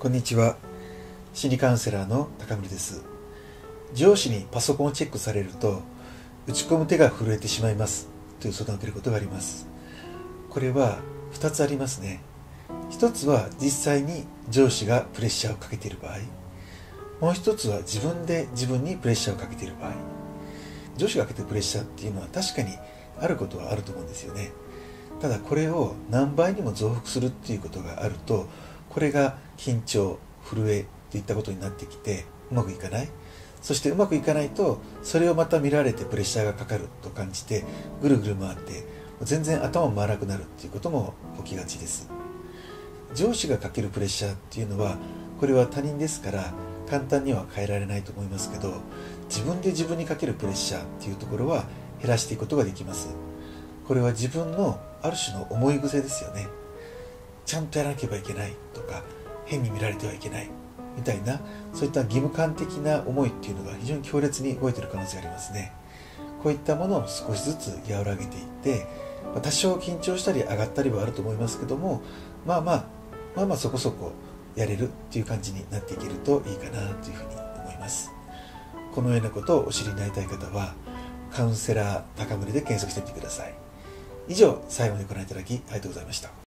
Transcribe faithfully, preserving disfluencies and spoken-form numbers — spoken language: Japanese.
こんにちは。心理カウンセラーの高森です。上司にパソコンをチェックされると、打ち込む手が震えてしまいますという相談を受けることがあります。これはふたつありますね。ひとつは実際に上司がプレッシャーをかけている場合、もうひとつは自分で自分にプレッシャーをかけている場合。上司がかけているプレッシャーっていうのは確かにあることはあると思うんですよね。ただこれを何倍にも増幅するっていうことがあると、これが緊張、震えといったことになってきてうまくいかない。そしてうまくいかないと、それをまた見られてプレッシャーがかかると感じて、ぐるぐる回って全然頭も回らなくなるっていうことも起きがちです。上司がかけるプレッシャーっていうのは、これは他人ですから簡単には変えられないと思いますけど、自分で自分にかけるプレッシャーっていうところは減らしていくことができます。これは自分のある種の思い癖ですよね。ちゃんとやらなければいけないとか、変に見られてはいけないみたいな、そういった義務感的な思いっていうのが非常に強烈に動いている可能性がありますね。こういったものを少しずつ和らげていって、多少緊張したり上がったりはあると思いますけども、まあまあまあまあそこそこやれるっていう感じになっていけるといいかなというふうに思います。このようなことをお知りになりたい方は、カウンセラー高森で検索してみてください。以上、最後までご覧いただきありがとうございました。